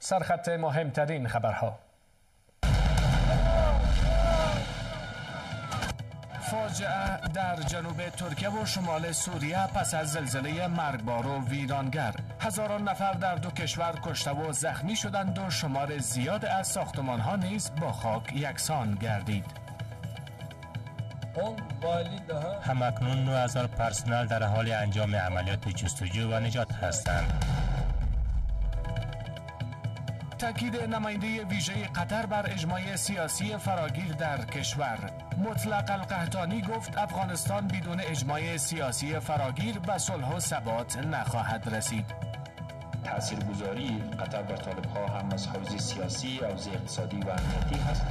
سرخط مهمترین خبرها. فاجعه در جنوب ترکیه و شمال سوریه پس از زلزله مرگبار و ویرانگر. هزاران نفر در دو کشور کشته و زخمی شدند و شمار زیاد از ساختمان‌ها نیز با خاک یکسان گردید. همکنون 9000 پرسنل در حال انجام عملیات جستجو و نجات هستند. تاکید نماینده ویژه قطر بر اجماع سیاسی فراگیر در کشور. مطلق القحطانی گفت افغانستان بدون اجماع سیاسی فراگیر به صلح و ثبات نخواهد رسید. تاثیرگذاری قطر بر طالب‌ها هم از حوزه سیاسی، حوزه اقتصادی و امنیتی هست.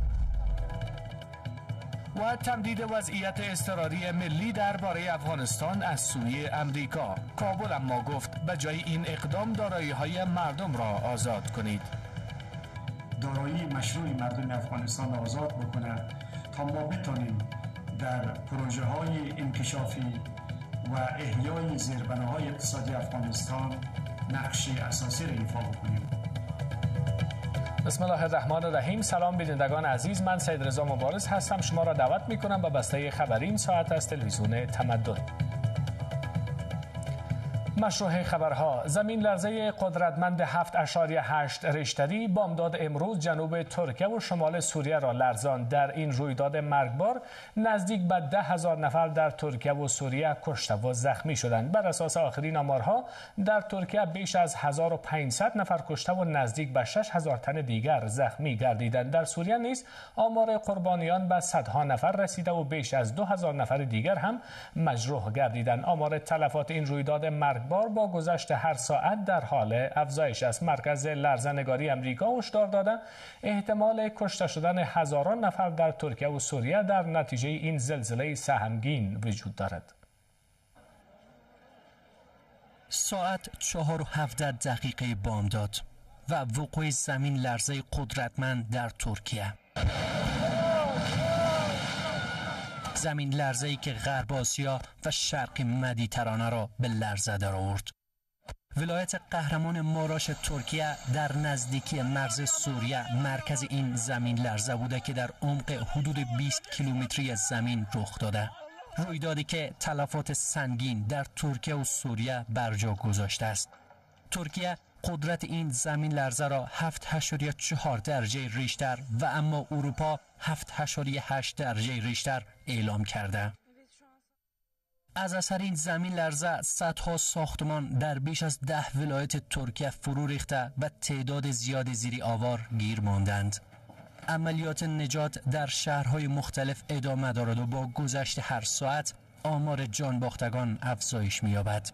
و تمدید وضعیت اضطراری ملی درباره افغانستان از سوی امریکا. کابل اما گفت به جای این اقدام دارایی‌های مردم را آزاد کنید. دارایی مشروع مردم افغانستان را آزاد بکنه تا ما بتونیم در پروژه های انکشافی و احیای زیربناهای اقتصادی افغانستان نقش اساسی را ایفا بکنیم. بسم الله الرحمن الرحیم. سلام بینندگان عزیز، من سید رضا مبارز هستم. شما را دعوت می کنم به بسته خبری این ساعت از تلویزیون تمدن. مشروع خبرها. زمین لرزه قدرتمند 7.8 ریشتری بامداد امروز جنوب ترکیه و شمال سوریه را لرزاند. در این رویداد مرگبار نزدیک به 10,000 نفر در ترکیه و سوریه کشته و زخمی شدند. بر اساس آخرین آمارها در ترکیه بیش از 1500 نفر کشته و نزدیک به 6,000 تن دیگر زخمی گردیدند. در سوریه نیز آمار قربانیان به صدها نفر رسیده و بیش از 2000 نفر دیگر هم مجروح گردیدند. آمار تلفات این رویداد مرگبار با گذشت هر ساعت در حال افزایش است. مرکز لرزه‌نگاری امریکا هشدار داده احتمال کشته شدن هزاران نفر در ترکیه و سوریه در نتیجه این زلزله سهمگین وجود دارد. ساعت 4:17 بامداد و وقوع زمین لرزه قدرتمند در ترکیه. زمین لرزه‌ای که غرب آسیا و شرق مدیترانه را به لرزه درآورد. ولایت قهرمان ماراش ترکیه در نزدیکی مرز سوریه مرکز این زمین لرزه بوده که در عمق حدود 20 کیلومتری زمین رخ داده. رویدادی که تلفات سنگین در ترکیه و سوریه بر جا گذاشته است. ترکیه قدرت این زمین لرزه را 7.4 درجه ریشتر و اما اروپا 7.8 درجه ریشتر اعلام کرده. از اثر این زمین لرزه صدها ساختمان در بیش از 10 ولایت ترکیه فرو ریخته و تعداد زیاد زیر آوار گیر ماندند. عملیات نجات در شهرهای مختلف ادامه دارد و با گذشت هر ساعت آمار جانباختگان افزایش می‌یابد.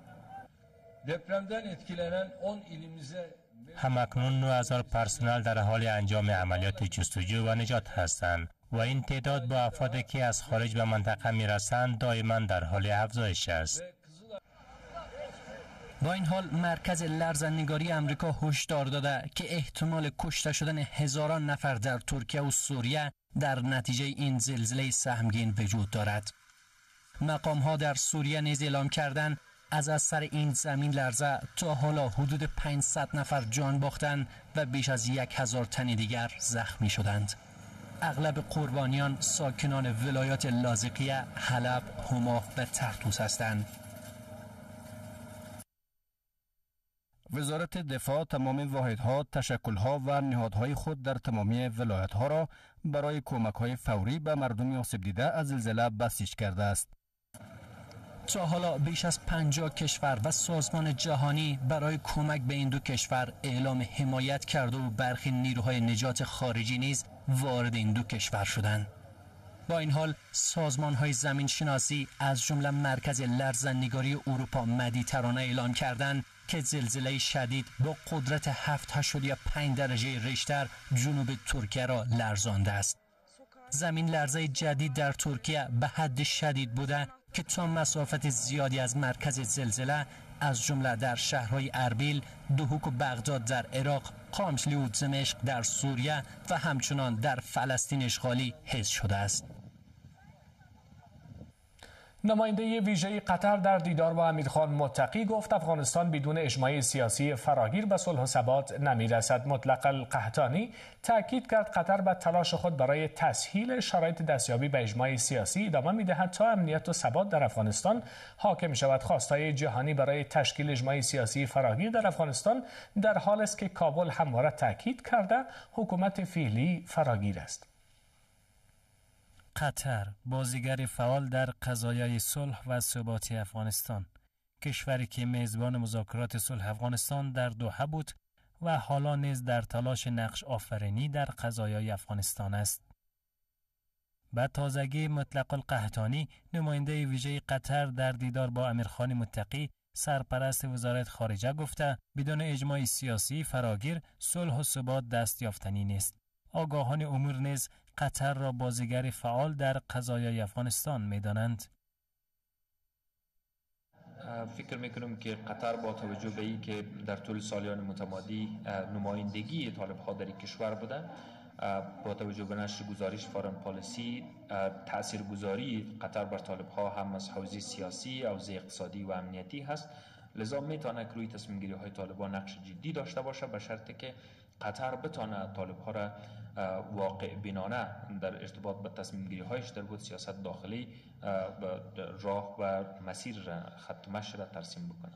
همکنون 9000 پرسنل در حال انجام عملیات جستجو و نجات هستند و این تعداد با افرادی که از خارج به منطقه میرسند دائما در حال افزایش است. با این حال مرکز لرزه‌نگاری امریکا هشدار داده که احتمال کشته شدن هزاران نفر در ترکیه و سوریه در نتیجه این زلزله سهمگین وجود دارد. مقام‌ها در سوریه نیز اعلام کردند از اثر این زمین لرزه تا حالا حدود 500 نفر جان باختند و بیش از 1000 تن دیگر زخمی شدند. اغلب قربانیان ساکنان ولایات لاذقیه، حلب، حما و طرطوس هستند. وزارت دفاع تمام واحدها، تشکلها و نهادهای خود در تمامی ولایت‌ها را برای کمک‌های فوری به مردم آسیب دیده از زلزله بسیج کرده است. تا حالا بیش از 50 کشور و سازمان جهانی برای کمک به این دو کشور اعلام حمایت کرده و برخی نیروهای نجات خارجی نیز وارد این دو کشور شدند. با این حال سازمان‌های زمین شناسی از جمله مرکز لرزه‌نگاری اروپا مدیترانه اعلام کردند که زلزله شدید با قدرت 7.5 درجه ریشتر جنوب ترکیه را لرزانده است. زمین لرزه جدید در ترکیه به حد شدید بوده که تا مسافت زیادی از مرکز زلزله از جمله در شهرهای اربیل، دهوک و بغداد در عراق، قامشلی و دمشق در سوریه و همچنان در فلسطین اشغالی حس شده است. نماینده ویژه قطر در دیدار با امیرخان متقی گفت افغانستان بدون اجماع سیاسی فراگیر به صلح و ثبات نمی‌رسد. مطلق القحطانی تاکید کرد قطر به تلاش خود برای تسهیل شرایط دستیابی به اجماع سیاسی ادامه می‌دهد تا امنیت و ثبات در افغانستان حاکم شود. خواستهای جهانی برای تشکیل اجماع سیاسی فراگیر در افغانستان در حالی است که کابل همواره تاکید کرده حکومت فعلی فراگیر است. قطر بازیگر فعال در قضایای صلح و ثبات افغانستان، کشوری که میزبان مذاکرات صلح افغانستان در دوحه بود و حالا نیز در تلاش نقش آفرینی در قضایای افغانستان است. به تازگی مطلق القحطانی نماینده ویژه قطر در دیدار با امیرخان متقی سرپرست وزارت خارجه گفته بدون اجماع سیاسی فراگیر صلح و ثبات دست یافتنی نیست. آگاهان امور نیز قطر را بازیگر فعال در قضایای افغانستان می‌دانند. فکر میکنم که قطر با توجه به این که در طول سالیان متمادی نمایندگی طالب‌ها در این کشور بوده، با توجه به نشر گزارش فارن پالیسی تاثیرگذاری قطر بر طالب‌ها هم از حوزه سیاسی، حوزه اقتصادی و امنیتی هست. لذا میتونه که روی تصمیم گیری های طالبان نقش جدی داشته باشه به شرطی که قطر بتونه طالب‌ها را واقع بینانه در ارتباط با تصمیم گیری هایش در بود سیاست داخلی راه و مسیر خط مشی را ترسیم بکنه.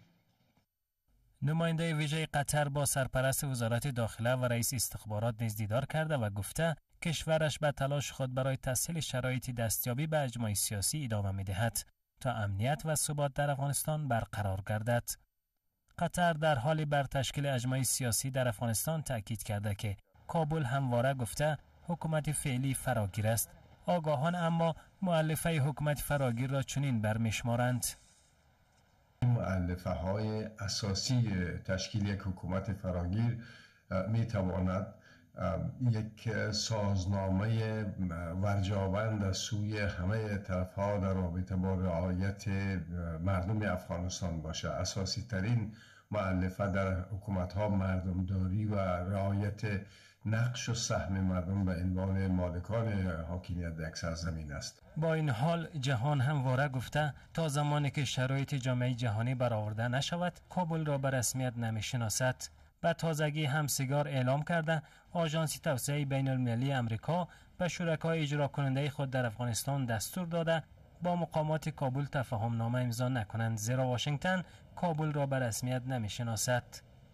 نماینده ویژه قطر با سرپرست وزارت داخله و رئیس استخبارات نیز دیدار کرده و گفته کشورش به تلاش خود برای تسهیل شرایط دستیابی به اجماع سیاسی ادامه می‌دهد تا امنیت و ثبات در افغانستان برقرار گردد. قطر در حال بر تشکیل اجماع سیاسی در افغانستان تاکید کرده که کابل همواره گفته حکومت فعلی فراگیر است. آگاهان اما مؤلفه حکومت فراگیر را چنین برمی‌شمارند: مؤلفه های اساسی تشکیل یک حکومت فراگیر می تواند یک سازنامه ورجاوند از سوی همه طرف ها در رابطه با رعایت مردم افغانستان باشه. اساسی ترین مؤلفه در حکومت ها مردمداری و رعایت نقش و سهم مردم به عنوان مالکان حاکمیت در یک سرزمین است. با این حال جهان همواره گفته تا زمانی که شرایط جامعه جهانی برآورده نشود کابل را به رسمیت نمی‌شناسد. به تازگی همسیگار اعلام کرده آژانس توسعه بین المللی امریکا به شرکای اجرا کننده خود در افغانستان دستور داده با مقامات کابل تفاهم نامه امضا نکنند، زیرا واشنگتن کابل را به رسمیت نمی‌شناسد.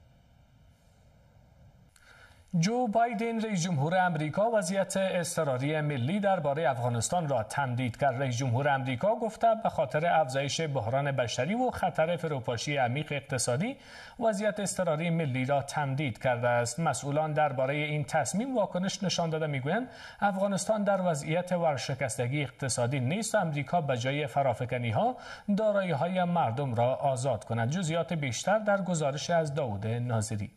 جو بایدن رئیس جمهور امریکا وضعیت اضطراری ملی درباره افغانستان را تمدید کرد. رئیس جمهور امریکا گفته به خاطر افزایش بحران بشری و خطر فروپاشی عمیق اقتصادی وضعیت اضطراری ملی را تمدید کرده است. مسئولان درباره این تصمیم واکنش نشان داده میگویند افغانستان در وضعیت ورشکستگی اقتصادی نیست و امریکا به جای فرافکنی ها دارایی های مردم را آزاد کند. جزئیات بیشتر در گزارش از داوود ناظری.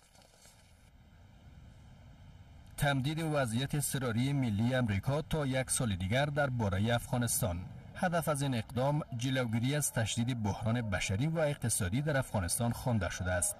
تمدید وضعیت اضطراری ملی امریکا تا یک سال دیگر درباره افغانستان. هدف از این اقدام جلوگیری از تشدید بحران بشری و اقتصادی در افغانستان خوانده شده است.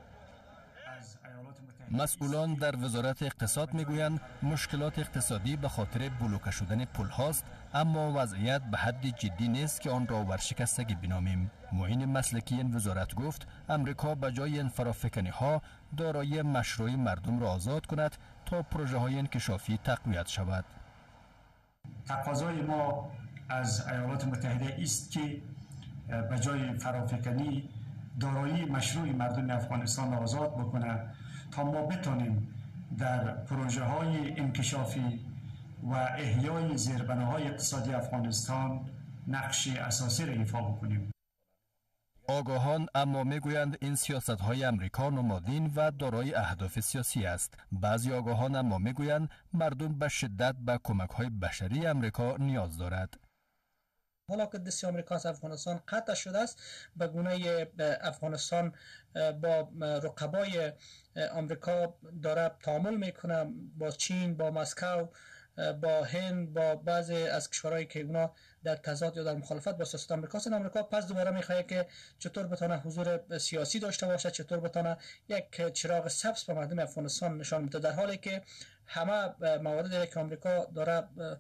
مسئولان در وزارت اقتصاد میگویند مشکلات اقتصادی به خاطر بلوکه شدن پل هاست، اما وضعیت به حد جدی نیست که آن را ورشکستگی بنامیم. معین مسلکی این وزارت گفت امریکا به جای این فرافکنی ها دارایی مشروع مردم را آزاد کند تا پروژه های انکشافی تقویت شود. تقاضای ما از ایالات متحده است که به جای فرافکنی دارایی مشروع مردم افغانستان را آزاد بکنه تا ما بتانیم در پروژه های انکشافی و احیای زیربناهای اقتصادی افغانستان نقش اساسی را ایفا بکنیم. آگاهان اما میگویند این سیاست های امریکا نمادین و دارای اهداف سیاسی است. بعضی آگاهان اما میگویند مردم به شدت به کمک های بشری امریکا نیاز دارد. حالا که دست آمریکا از افغانستان قطع شده است، به گونه افغانستان با رقبای آمریکا داره تعامل میکنه، با چین، با مسکو، با هند، با بعضی از کشورهایی که اونا در تضاد یا در مخالفت با سیاست آمریکا هستند. آمریکا پس دوباره میخواد که چطور بتونه حضور سیاسی داشته باشه، چطور بتونه یک چراغ سبز به مردم افغانستان نشان بده، در حالی که همه مواردی که آمریکا داره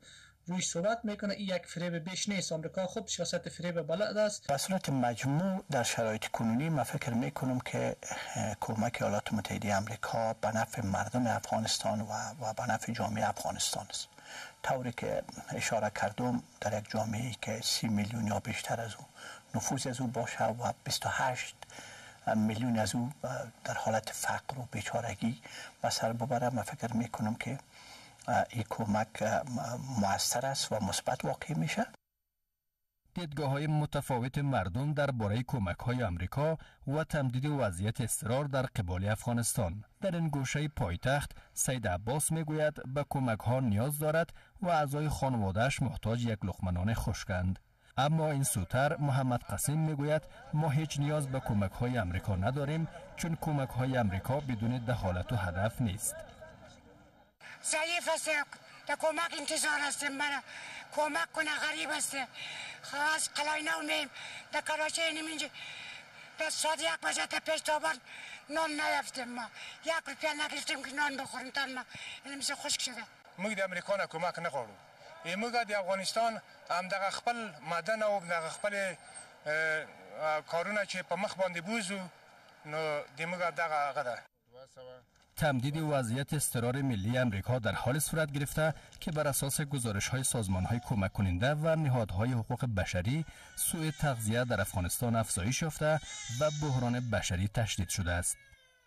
روی صحبت میکنه. این یک فریب بیش نیست. آمریکا خوب سیاست فریب بلد است. به صورت مجموع در شرایط کنونی من فکر میکنم که کمک ایالات متحده آمریکا به نفع مردم افغانستان و به نفع جامعه افغانستان است. طوری که اشاره کردم در یک جامعه‌ای که 30 میلیون یا بیشتر از او نفوذ از او باشه و 28 میلیون از او در حالت فقر و بیچارگی به سر ببره، من فکر میکنم که این کمک مؤثر است و مثبت واقع میشه. دیدگاه‌های متفاوت مردم درباره کمک‌های آمریکا و تمدید وضعیت اضطرار در قبال افغانستان. در این گوشه پایتخت سید عباس میگوید به کمک‌ها نیاز دارد و اعضای خانواده‌اش محتاج یک لقمه نان خشکند. اما این سوتر محمد قاسم میگوید ما هیچ نیاز به کمک‌های آمریکا نداریم، چون کمک‌های آمریکا بدون دخالت و هدف نیست. ضعیف است، در کمک انتظار هستیم، برای کمک کنه. غریب است، خواست قلعه نو میم در کراچی اینم اینجا در ساعت 1 بجه تا پیش تابان نان نیفتیم. ما 1 روپیه نگرفتیم که نان بخوریم. تن ما اینم میشه خشک شده. موږ د امریکا نه کمک نه غواړو. موږ د افغانستان هم دغه خپل مدن او دغه خپل کارونه چې په مخ باندې بوزو نو د موږ دغه هغه ده. تمدید وضعیت اضطرار ملی امریکا در حال صورت گرفته که بر اساس گزارش‌های سازمان‌های کمک کننده و نهادهای حقوق بشری سوء تغذیه در افغانستان افزایش یافته و بحران بشری تشدید شده است.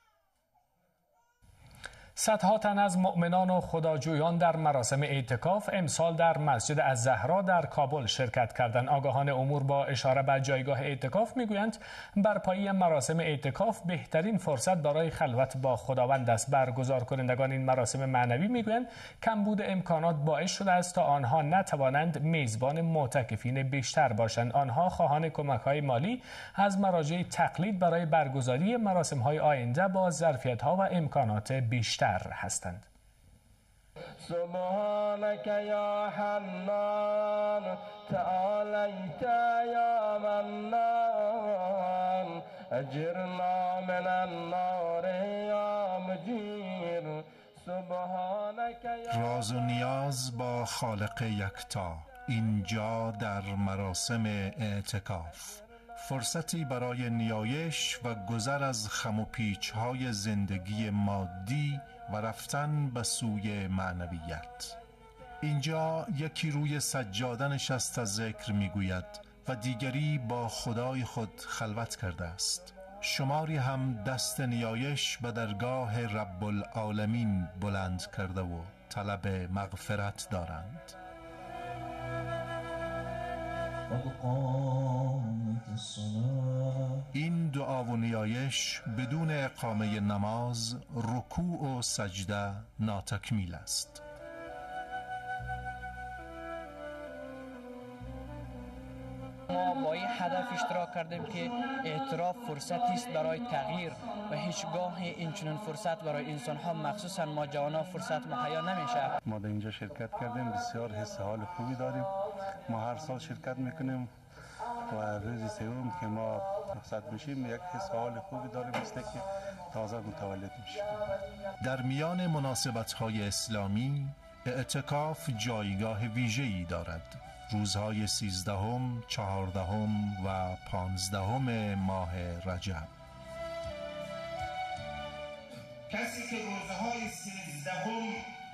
صدها تن از مؤمنان و خداجویان در مراسم اعتکاف امسال در مسجد الزهرا در کابل شرکت کردند. آگاهان امور با اشاره به جایگاه اعتکاف میگویند برپایی مراسم اعتکاف بهترین فرصت برای خلوت با خداوند است. برگزار کنندگان این مراسم معنوی میگویند کمبود امکانات باعث شده است تا آنها نتوانند میزبان معتکفین بیشتر باشند. آنها خواهان کمک‌های مالی از مراجع تقلید برای برگزاری مراسم‌های آینده با ظرفیت‌ها و امکانات بیشتر هستند. سبحانك یا حنان تعالیت یا منان اجرنا من النار یا مجیر سبحانك یا. راز و نیاز با خالق یکتا اینجا در مراسم اعتکاف، فرصتی برای نیایش و گذر از خم و پیچ‌های زندگی مادی و رفتن به سوی معنویت. اینجا یکی روی سجاده نشسته ذکر میگوید و دیگری با خدای خود خلوت کرده است. شماری هم دست نیایش به درگاه رب العالمین بلند کرده و طلب مغفرت دارند. این دعا و نیایش بدون اقامه نماز، رکوع و سجده ناتکمیل است. ما با این هدف اشتراک کردیم که اعتراف فرصتی است برای تغییر و هیچگاه این چنین فرصت برای انسان ها مخصوصا ما جوانان فرصت مهیا نمیشه. ما در اینجا شرکت کردیم، بسیار حس حال خوبی داریم. ما هر سال شرکت میکنیم و روز سوم که ما رخصت میشیم یک حس حال خوبی داریم، مثل که تازه متولد میشیم. در میان مناسبت‌های اسلامی اعتکاف جایگاه ویژه‌ای دارد. روزهای 13، 14 و 15 ماه رجب. کسی که روزهای 13،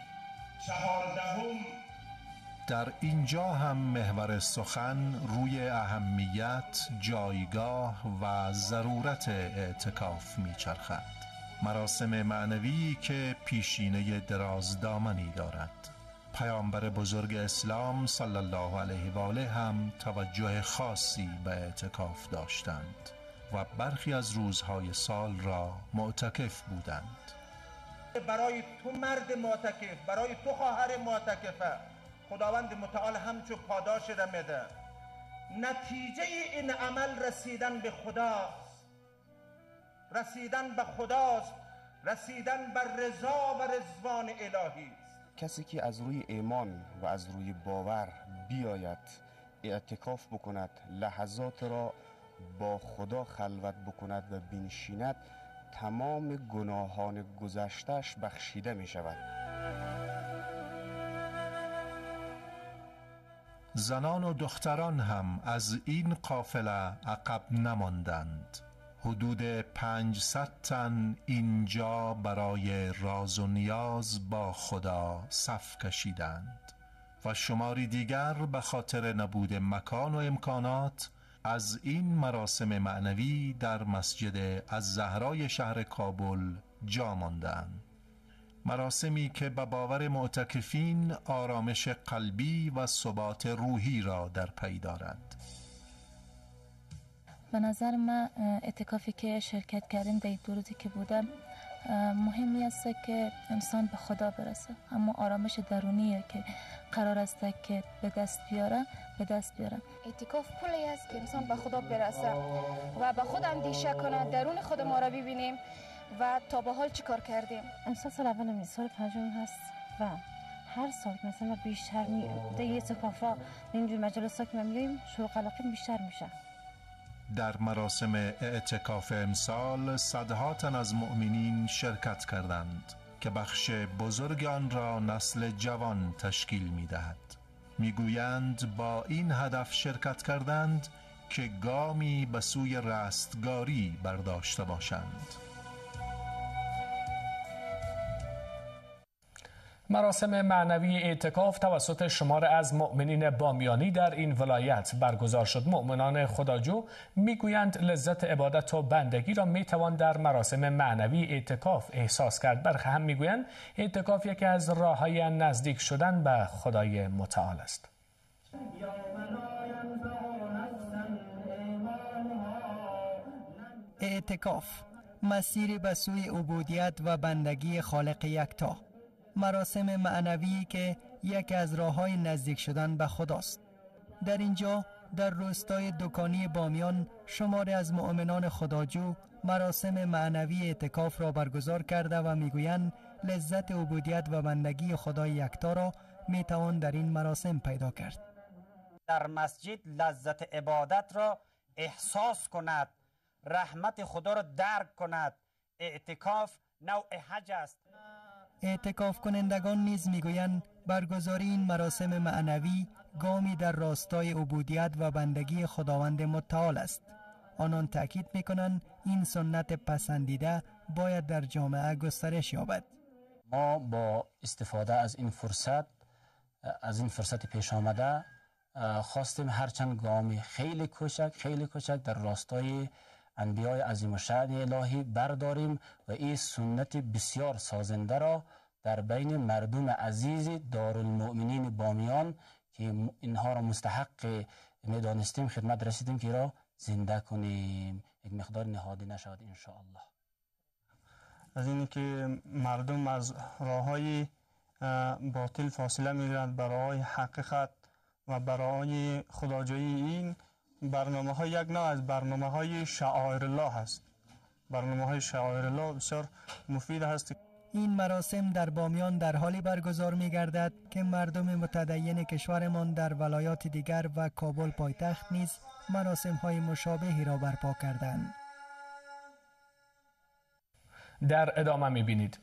14 در اینجا هم محور سخن روی اهمیت، جایگاه و ضرورت اعتکاف میچرخد. مراسم معنوی که پیشینه درازدامنی دارد. پیامبر بزرگ اسلام صلی الله علیه و آله هم توجه خاصی به اعتکاف داشتند و برخی از روزهای سال را معتکف بودند. برای تو مرد معتکف، برای تو خواهر معتکفه، خداوند متعال همچو پاداش را میده. نتیجه این عمل رسیدن به خداست، رسیدن به خداست، رسیدن به رضا و رضوان الهی. کسی که از روی ایمان و از روی باور بیاید اعتکاف بکند، لحظات را با خدا خلوت بکند و بنشیند، تمام گناهان گذشته‌اش بخشیده می شود. زنان و دختران هم از این قافله عقب نماندند. حدود 500 تن اینجا برای راز و نیاز با خدا صف کشیدند و شماری دیگر به خاطر نبود مکان و امکانات از این مراسم معنوی در مسجد الزهرای شهر کابل جا ماندند. مراسمی که به باور معتکفین آرامش قلبی و ثبات روحی را در پی دارد. به نظر من اعتکافی که شرکت کردیم در 2 روزی که بودم مهمی است که انسان به خدا برسه، اما آرامش درونیه که قرار است که به دست بیاره. اعتکاف پلی است که انسان به خدا برسه و به خود اندیشه کنه، درون خود ما را ببینیم و تا به حال چی کار کردیم. امسال سال اول سال 5 هست و هر سال مثلا بیشتر در یه اعتکاف را اینجور مجلس‌ها که می‌گیم شوق علاقه بیشتر میشه. در مراسم اعتکاف امسال صدها تن از مؤمنین شرکت کردند که بخش بزرگ آن را نسل جوان تشکیل می‌دهد. می‌گویند با این هدف شرکت کردند که گامی به سوی رستگاری برداشته باشند. مراسم معنوی اعتکاف توسط شمار از مؤمنین بامیانی در این ولایت برگزار شد. مؤمنان خداجو میگویند لذت عبادت و بندگی را میتوان در مراسم معنوی اعتکاف احساس کرد. برخی هم میگویند اعتکاف یکی از راه‌های نزدیک شدن به خدای متعال است. اعتکاف مسیر به سوی عبودیت و بندگی خالق یکتا، مراسم معنوی که یکی از راه‌های نزدیک شدن به خداست. در اینجا در روستای دکانی بامیان شماری از مؤمنان خداجو مراسم معنوی اعتکاف را برگزار کرده و میگویند لذت عبودیت و بندگی خدای یکتا را میتوان در این مراسم پیدا کرد. در مسجد لذت عبادت را احساس کند، رحمت خدا را درک کند. اعتکاف نوع حج است. اعتکاف کنندگان نیز میگویند برگزاری این مراسم معنوی گامی در راستای عبودیت و بندگی خداوند متعال است. آنان تأکید میکنند این سنت پسندیده باید در جامعه گسترش یابد. ما با استفاده از این فرصت پیش آمده خواستیم هرچند گامی خیلی کوچک در راستای انبیای عظیم الشأن الهی برداریم و این سنت بسیار سازنده را در بین مردم عزیز دارالمؤمنین بامیان که اینها را مستحق میدانستیم خدمت رسیدیم که را زنده کنیم، یک مقدار نهادی نشود انشاءالله. از اینی که مردم از راه‌های باطل فاصله میگیرند برای حقیقت و برای خداجویی، این برنامه ها یک نوع از برنامه های شعائر الله هست. برنامه های شعائر الله بسیار مفید هست. این مراسم در بامیان در حالی برگزار می گردد که مردم متدین کشورمان در ولایات دیگر و کابل پایتخت نیز مراسم های مشابهی را برپا کردند. در ادامه می بینید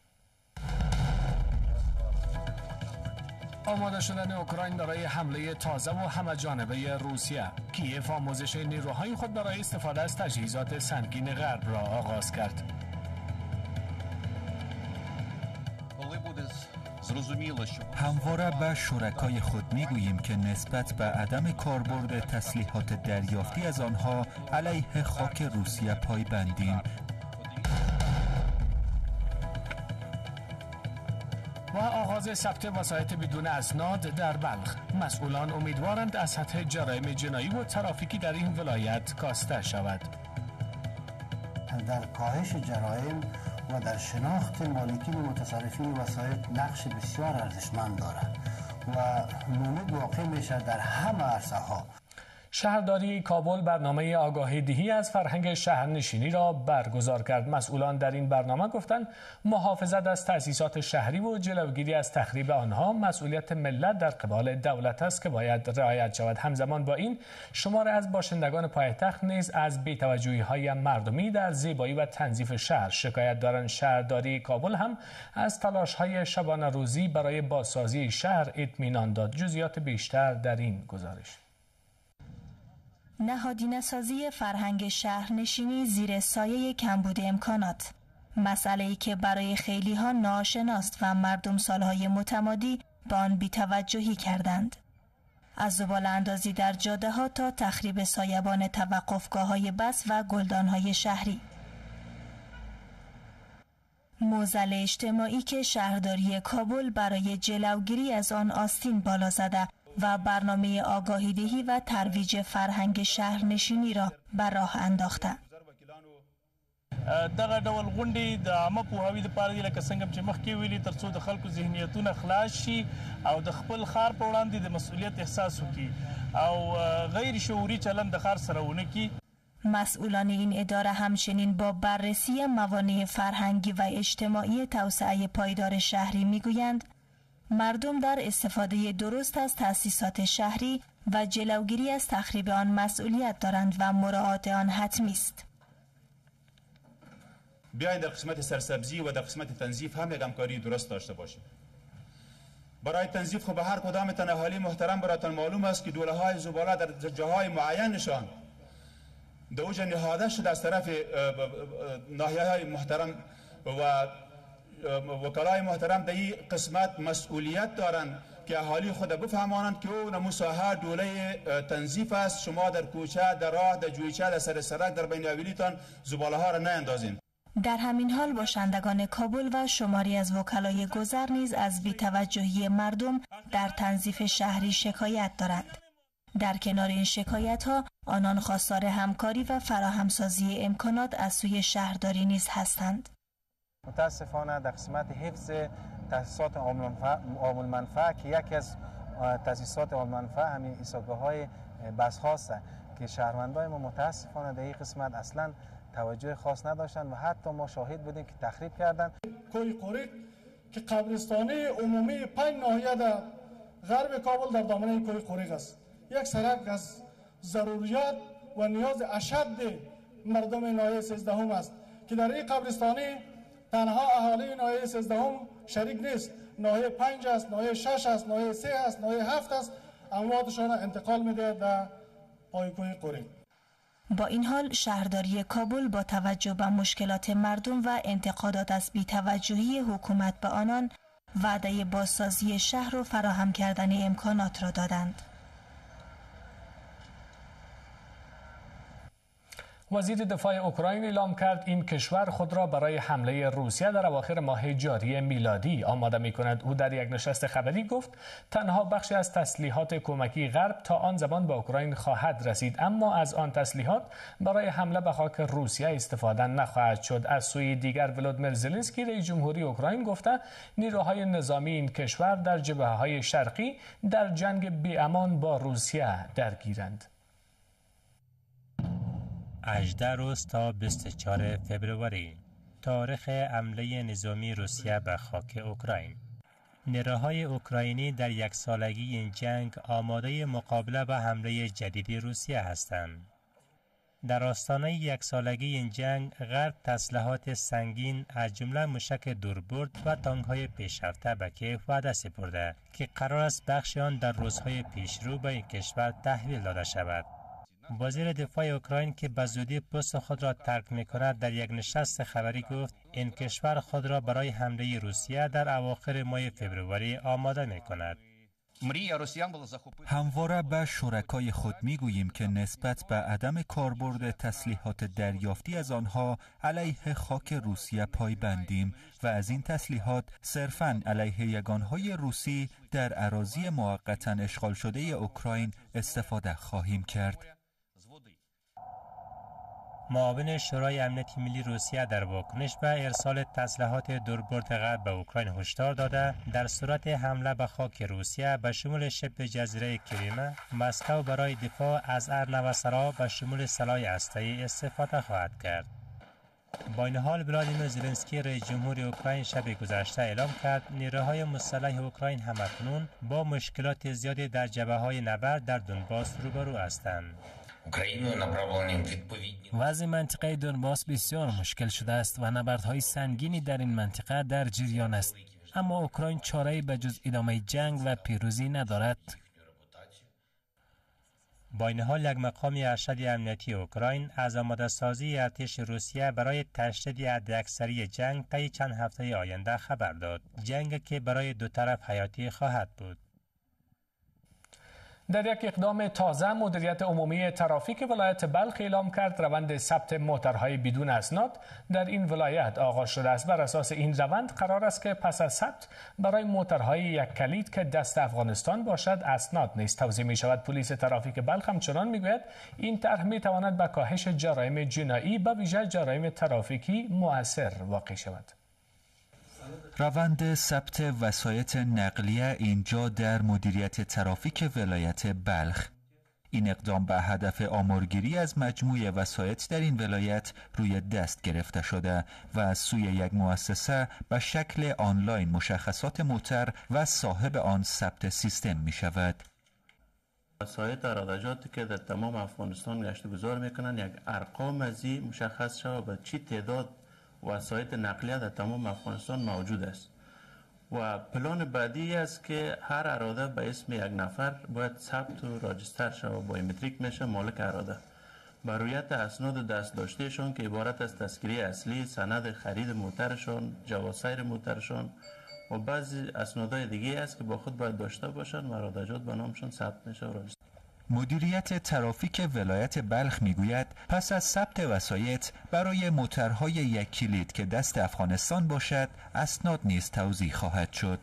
آماده شدن اوکراین برای حمله تازه و همه‌جانبه روسیه. کیف آموزش نیروهای خود برای استفاده از تجهیزات سنگین غرب را آغاز کرد. همواره به شرکای خود میگوییم که نسبت به عدم کاربرد تسلیحات دریافتی از آنها علیه خاک روسیه پایبندیم و آغاز ثبت وسایط بدون اسناد در بلخ. مسئولان امیدوارند از سطح جرایم جنایی و ترافیکی در این ولایت کاسته شود. در کاهش جرایم و در شناخت مالکین و متصرفین وسایط نقش بسیار ارزشمند دارد و نمود واقع میشه در همه عرصه ها. شهرداری کابل برنامه آگاهی دهی از فرهنگ شهرنشینی را برگزار کرد. مسئولان در این برنامه گفتند محافظت از تأسیسات شهری و جلوگیری از تخریب آنها مسئولیت ملت در قبال دولت است که باید رعایت شود. همزمان با این شماری از باشندگان پایتخت نیز از بی‌توجهی‌های مردمی در زیبایی و تنظیف شهر شکایت دارند. شهرداری کابل هم از تلاش‌های شبانه روزی برای بازسازی شهر اطمینان داد. جزئیات بیشتر در این گزارش. نهادینه‌سازی فرهنگ شهرنشینی زیر سایه کمبود امکانات، مسئله‌ای که برای خیلی‌ها ناآشناست و مردم سالهای متمادی به آن بی‌توجهی کردند. از زباله‌اندازی در جاده‌ها تا تخریب سایبان توقفگاه‌های بس و گلدان‌های شهری. معضل اجتماعی که شهرداری کابل برای جلوگیری از آن آستین بالا زده و برنامه آگاهی دهی و ترویج فرهنگ شهرنشینی را بر راه انداخته. دغه ډول غونډې د عامه پوهاوي لپاره دي، لکه څنګه چې مخکې ویلي، تر څو د خلکو ذهنیتونه خلاص شي او د خپل ښار په وړاندې د مسؤلیت احساس وکړي او غیر شعوري چلند د ښار سره ونه کړي. مسئولان این اداره همچنین با بررسی موانع فرهنگی و اجتماعی توسعه پایدار شهری میگویند مردم در استفاده درست از تأسیسات شهری و جلوگیری از تخریب آن مسئولیت دارند و مراعات آن حتمی است. بیاین در قسمت سرسبزی و در قسمت تنظیف هم یک همکاری درست داشته باشیم. برای تنظیف خب به هر کدامتان اهالی محترم براتون معلوم است که دوله های زباله در جاهای معینشان در اوج نهاده شده از طرف ناحیه های محترم و وکلای محترم در این قسمت مسئولیت دارند که اهالی خود بفهمانند که او نمو ساحه دوله تنظیف است. شما در کوچه، در راه، در جویچه، در سر سرک، در بین اویلیتان زباله ها را نیندازین. در همین حال باشندگان کابل و شماری از وکلای گذر نیز از بی‌توجهی مردم در تنظیف شهری شکایت دارند. در کنار این شکایت ها آنان خواستار همکاری و فراهمسازی امکانات از سوی شهرداری نیز هستند. متاسفانه در قسمت حفظ تاسیسات عام المنفعه که یکی از تاسیسات عام المنفعه همین ایستگاه‌های بس هاست که شهروندان ما متاسفانه در این قسمت اصلا توجه خاص نداشتن و حتی ما شاهد بودیم که تخریب کردن. کوی قوریق که قبرستانی عمومی 5 ناحیه در غرب کابل در دامنه کوی قوریق است. یک سرک از ضروریات و نیاز اشد مردم ناحیه 13 است که در این قبرستانی تنها اهالی ناحیه 13 شریک نیست. ناحیه 5 است، ناحیه 6 است، ناحیه 3 است، ناحیه 7 است. امواتشان انتقال میده در پای کوی قوریق. با این حال شهرداری کابل با توجه به مشکلات مردم و انتقادات از بی‌توجهی حکومت به آنان وعده بازسازی شهر و فراهم کردن امکانات را دادند. وزیر دفاع اوکراین اعلام کرد این کشور خود را برای حمله روسیه در اواخر ماه جاری میلادی آماده می کند. او در یک نشست خبری گفت تنها بخشی از تسلیحات کمکی غرب تا آن زمان به اوکراین خواهد رسید، اما از آن تسلیحات برای حمله به خاک روسیه استفاده نخواهد شد. از سوی دیگر ولودیمیر زلنسکی رئیس جمهوری اوکراین گفته نیروهای نظامی این کشور در جبهه‌های شرقی در جنگ بی‌امان با روسیه درگیرند. 18 روز تا 24 فبروری تاریخ حمله نظامی روسیه به خاک اوکراین. نیروهای اوکراینی در یک سالگی این جنگ آماده مقابله با حمله جدید روسیه هستند. در آستانه یک سالگی این جنگ غرب تسلیحات سنگین از جمله موشک دوربرد و تانک‌های پیشرفته به کیف وعده سپرده که قرار است بخش آن در روزهای پیشرو به این کشور تحویل داده شود. وزیر دفاع اوکراین که به زودی پست خود را ترک می‌کند در یک نشست خبری گفت این کشور خود را برای حمله روسیه در اواخر ماه فوریه آماده می‌کند. همواره به شرکای خود میگوییم که نسبت به عدم کاربرد تسلیحات دریافتی از آنها علیه خاک روسیه پایبندیم و از این تسلیحات صرفاً علیه یگانهای روسی در اراضی موقتاً اشغال شده اوکراین استفاده خواهیم کرد. معاون شورای امنیت ملی روسیه در واکنش به ارسال تسلیحات دوربرد غرب به اوکراین هشدار داده در صورت حمله به خاک روسیه به شمول شبه جزیره کریمه، مسکو برای دفاع از ارنوسرا به شمول سلاح هسته‌ای استفاده خواهد کرد. با این حال ولادیمیر زلنسکی رئیس جمهور اوکراین شب گذشته اعلام کرد نیروهای مسلح اوکراین همکنون با مشکلات زیادی در جبهه‌های نبرد در دونباس روبرو هستند. وضع منطقه دونباس بسیار مشکل شده است و نبردهای سنگینی در این منطقه در جریان است، اما اوکراین چاره‌ای به جز ادامه جنگ و پیروزی ندارد. با این حال یک مقام ارشد امنیتی اوکراین از آماده سازی ارتش روسیه برای تشدید حداکثری جنگ طی چند هفته آینده خبر داد، جنگ که برای دو طرف حیاتی خواهد بود. در یک اقدام تازه مدیریت عمومی ترافیک ولایت بلخ اعلام کرد روند ثبت موترهای بدون اسناد در این ولایت آغاز شده است. بر اساس این روند قرار است که پس از ثبت برای موترهای یک کلید که دست افغانستان باشد اسناد نیز توزیع می شود. پلیس ترافیک بلخ همچنان میگوید این طرح می تواند به کاهش جرایم جنایی به ویژه جرایم ترافیکی مؤثر واقع شود. روند ثبت وسایط نقلیه اینجا در مدیریت ترافیک ولایت بلخ. این اقدام به هدف آمارگیری از مجموع وسایط در این ولایت روی دست گرفته شده و از سوی یک مؤسسه به شکل آنلاین مشخصات موتر و صاحب آن ثبت سیستم می شود. وسایط ارادجاتی که در تمام افغانستان گشت گذار میکنن یک ارقام از این مشخص شود و چی تعداد وسایط نقلیه در تمام افغانستان موجود است و پلان بعدی است که هر اراده به اسم یک نفر باید ثبت و راجستر شود، بایومتریک میشه مالک اراده بر رویت اسناد دست داشتهشان که عبارت از تذکره اصلی، سند خرید موترشان، جواز سیر موترشان و بعضی اسنادهای دیگه است که با خود باید داشته باشند و ارادجات به نامشان ثبت میشه و راجستر. مدیریت ترافیک ولایت بلخ میگوید پس از ثبت وسایط برای موترهای یک کلید که دست افغانستان باشد اسناد نیز توزیع خواهد شد.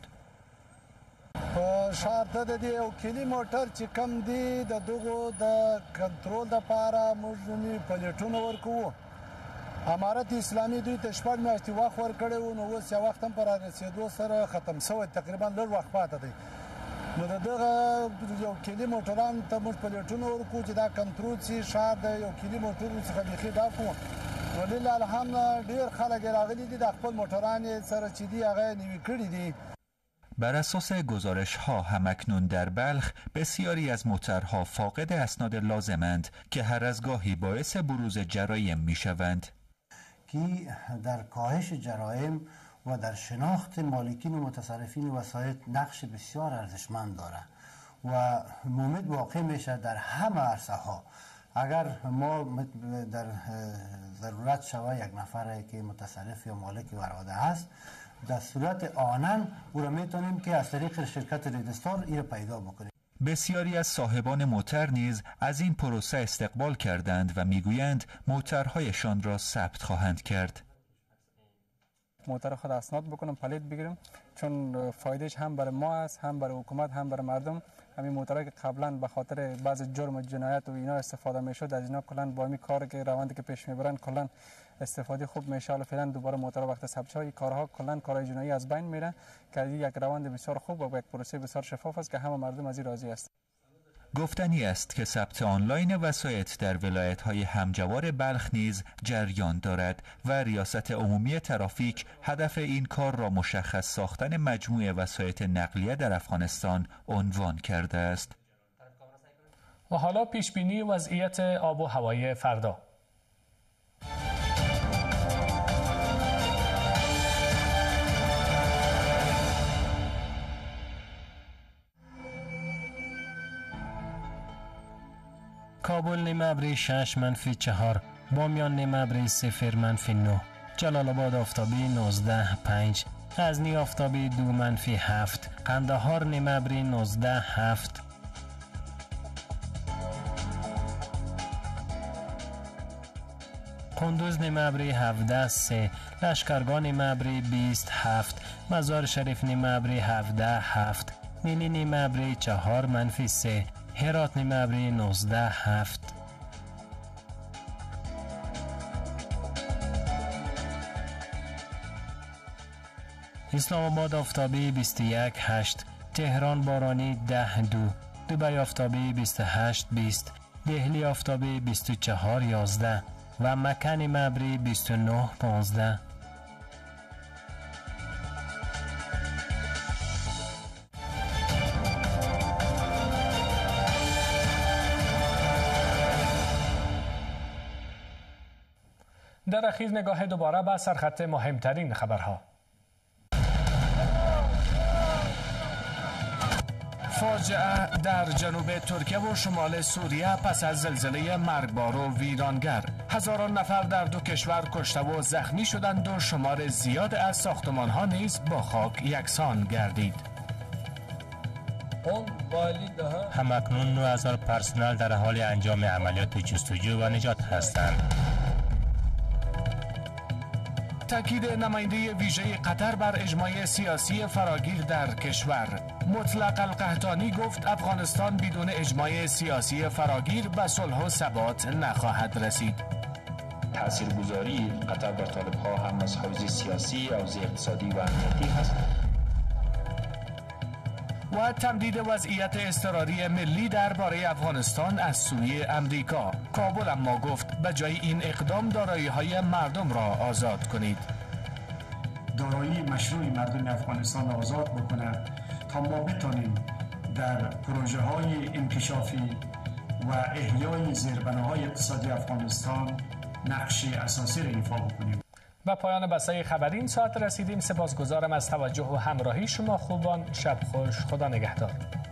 شارته د دې یو کلي موټر چې کم دی د دغو د کنټرول دپاره موږ نومي پلیټونه ورکوو. امارت اسلامي دوی ته 6 میاشتې وخت ورکړی و، نو اوس یو وخت هم په رارسېدو سره ختم شوی، تقریبا لږ وخت پاته دی. نو د دغه یو کلي موټرانو ته موږ پلیټونه ورکوو چې دا کنټرول شي، ښار د یو کلي موټرو څخه بیخي ډک و. ولله الحمد ډېر خلک یې راغلي دي، د خپل موټران یې سره چې دي هغه یې نوي کړي دي. بر اساس گزارش ها همکنون در بلخ بسیاری از موترها فاقد اسناد لازمند که هر از گاهی باعث بروز جرایم می شوند. که در کاهش جرایم و در شناخت مالکین و متصرفین وسایط نقش بسیار ارزشمند داره و مومد واقع میشه در همه عرصه ها. اگر ما در ضرورت شوه یک نفر که متصرف یا مالک اراده هست، در صورت آنن او را میتونیم که از طریق شرکت ریدستار این را پیدا بکنیم. بسیاری از صاحبان موتر نیز از این پروسه استقبال کردند و میگویند موترهایشان را ثبت خواهند کرد. موتر خود اسناد بکنم، پلیت بگیرم، چون فایدهش هم برای ما است، هم برای حکومت، هم برای مردم. همین موترها که قبلا به خاطر بعض جرم و جنایت و اینا استفاده میشد، از اینا کلا با همین کار که روندی که پیش میبرن کلا استفاده خوب میشه. حالا فعلا دوباره موتر وقت ثبت شه، این کارها کلا کارهای جنایی از بین میره که یک روند بسیار خوب و یک پروسه بسیار شفاف است که همه مردم از این راضی است. گفتنی است که ثبت آنلاین وسایط در ولایت‌های همجوار بلخ نیز جریان دارد و ریاست عمومی ترافیک هدف این کار را مشخص ساختن مجموع وسایط نقلیه در افغانستان عنوان کرده است. و حالا پیشبینی وضعیت آب و هوای فردا. کابل نیمه ابری 6 -4، بامیان نیمه ابری 0 -9، جلال آباد آفتابی 19 5، غزنی آفتابی 2 -7، قندهار نیمه ابری 19 7، قندوز نیمه ابری 17 3، لشکرگاه نیمه ابری 20 7، مزار شریف نیمه ابری 17 7، نیلی نیمه ابری 4 -3، هرات نیمه ابری 19 7. اسلام آباد آفتابی 21-8، تهران بارانی 10-2، دبی آفتابی 28-20، دهلی آفتابی 24-11 و مکن مبری 29-15. در اخیر نگاه دوباره به سرخط مهمترین خبرها. فاجعه در جنوب ترکیه و شمال سوریه پس از زلزله مرگبار و ویرانگر. هزاران نفر در دو کشور کشته و زخمی شدند و شمار زیاد از ساختمان‌ها نیز با خاک یکسان گردید. همکنون 9000 پرسنل در حال انجام عملیات جستجو و نجات هستند. تاکید نماینده ویژه قطر بر اجماع سیاسی فراگیر در کشور. مطلق القحطانی گفت افغانستان بدون اجماع سیاسی فراگیر به صلح و ثبات نخواهد رسید. تاثیرگذاری قطر بر طالب‌ها هم از حوزه سیاسی، حوزه اقتصادی و امنیتی هست. و تمدید وضعیت اضطراری ملی درباره افغانستان از سوی امریکا. کابل اما گفت به جای این اقدام دارایی‌های مردم را آزاد کنید. دارایی مشروع مردم افغانستان را آزاد بکنه تا ما بتانیم در پروژه های انکشافی و احیای زیربناهای اقتصادی افغانستان نقش اساسی را ایفا بکنیم. و پایان بسته خبری این ساعت رسیدیم. سپاسگزارم از توجه و همراهی شما خوبان. شب خوش. خدا نگهدار.